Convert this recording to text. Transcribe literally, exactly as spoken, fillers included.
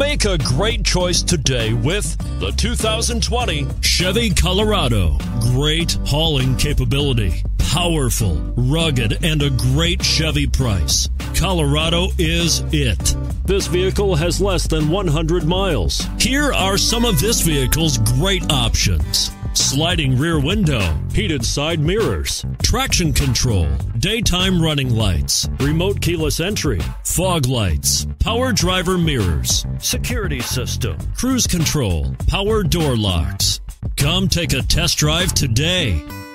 Make a great choice today with the two thousand twenty Chevy Colorado. Great hauling capability, powerful, rugged, and a great Chevy price. Colorado is it. This vehicle has less than one hundred miles. Here are some of this vehicle's great options: sliding rear window, heated side mirrors, traction control, daytime running lights, remote keyless entry, fog lights, power driver mirrors, security system, cruise control, power door locks. Come take a test drive today.